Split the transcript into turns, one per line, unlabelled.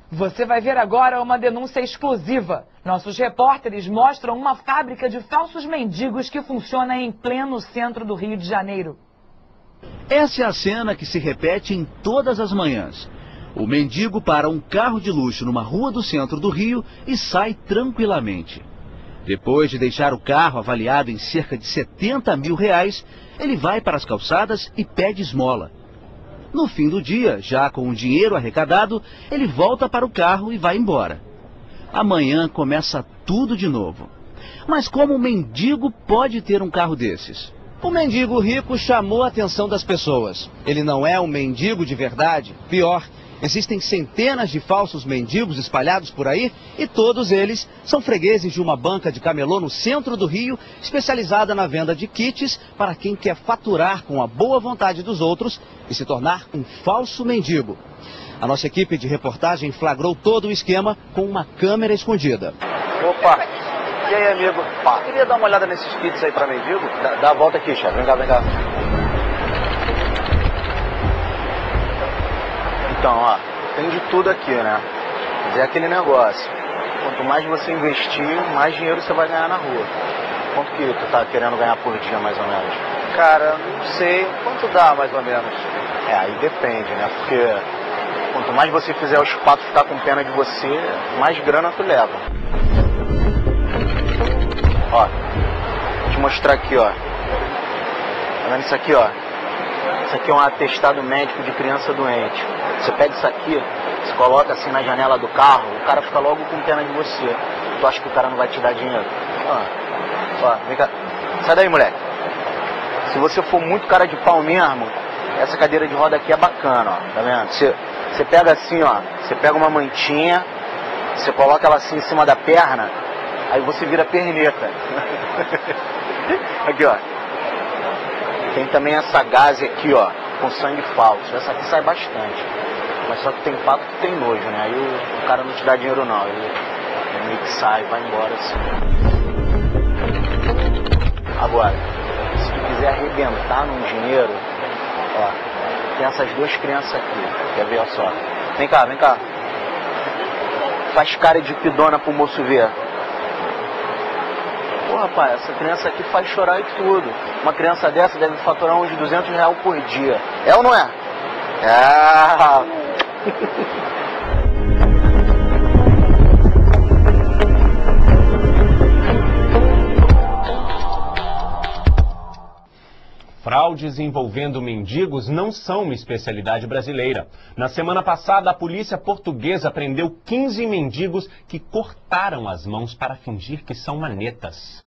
Você vai ver agora uma denúncia exclusiva. Nossos repórteres mostram uma fábrica de falsos mendigos que funciona em pleno centro do Rio de Janeiro.
Essa é a cena que se repete em todas as manhãs. O mendigo para um carro de luxo numa rua do centro do Rio e sai tranquilamente. Depois de deixar o carro avaliado em cerca de R$70 mil, ele vai para as calçadas e pede esmola. No fim do dia, já com o dinheiro arrecadado, ele volta para o carro e vai embora. Amanhã começa tudo de novo. Mas como um mendigo pode ter um carro desses? O mendigo rico chamou a atenção das pessoas. Ele não é um mendigo de verdade. Pior, existem centenas de falsos mendigos espalhados por aí e todos eles são fregueses de uma banca de camelô no centro do Rio, especializada na venda de kits para quem quer faturar com a boa vontade dos outros e se tornar um falso mendigo. A nossa equipe de reportagem flagrou todo o esquema com uma câmera escondida.
Opa! E aí, amigo? Queria dar uma olhada nesses kits aí para mendigo? Dá a volta aqui, chefe. Vem cá, vem cá. Então, ó, tem de tudo aqui, né? Mas é aquele negócio. Quanto mais você investir, mais dinheiro você vai ganhar na rua. Quanto que tu tá querendo ganhar por dia, mais ou menos? Cara, não sei. Quanto dá, mais ou menos? Aí depende, né? Porque quanto mais você fizer os patos ficar com pena de você, mais grana tu leva. Ó, vou te mostrar aqui, ó. Tá vendo isso aqui, ó? Isso aqui é um atestado médico de criança doente. Você pega isso aqui, você coloca assim na janela do carro, o cara fica logo com pena de você. Tu acha que o cara não vai te dar dinheiro? Ó, vem cá. Sai daí, moleque. Se você for muito cara de pau mesmo, essa cadeira de roda aqui é bacana, ó. Tá vendo? Você pega assim, ó. Você pega uma mantinha, você coloca ela assim em cima da perna, aí você vira perneta. Aqui, ó. Tem também essa gaze aqui, ó, com sangue falso. Essa aqui sai bastante. Mas só que tem pato que tem nojo, né? Aí o cara não te dá dinheiro não. Ele meio que sai, vai embora assim. Agora, se tu quiser arrebentar num dinheiro, ó, tem essas duas crianças aqui. Quer ver, ó só? Vem cá, vem cá. Faz cara de pidona pro moço ver. Pô, rapaz, essa criança aqui faz chorar e tudo. Uma criança dessa deve faturar uns R$200 por dia. É ou não é? É.
Fraudes envolvendo mendigos não são uma especialidade brasileira. Na semana passada, a polícia portuguesa prendeu 15 mendigos que cortaram as mãos para fingir que são manetas.